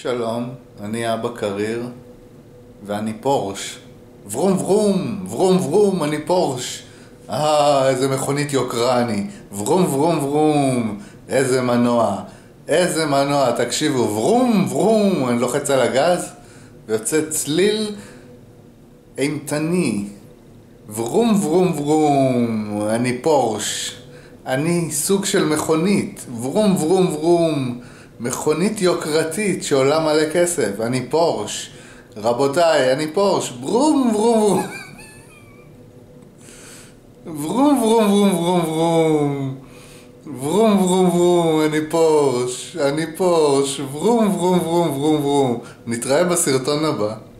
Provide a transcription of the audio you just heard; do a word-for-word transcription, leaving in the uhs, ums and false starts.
שלום, אני אבא קריר ואני פורש. ורום ורום, ורום ורום, אני פורש. אה, איזה מכונית יוקרה אני. ורום ורום ורום, איזה מנוע. איזה מנוע, תקשיבו, ורום ורום, אני לוחץ על הגז ויוצא צליל אימתני. ורום ורום ורום, אני פורש. אני סוג של מכונית. ורום ורום ורום, מכונית יוקרתית שעולה מלא כסף. אני פורש. רבותיי, אני פורש. ברום ברום ברום ברום ברום ברום ברום ברום ברום ברום, אני פורש. אני פורש. ברום ברום ברום ברום ברום. נתראה בסרטון הבא.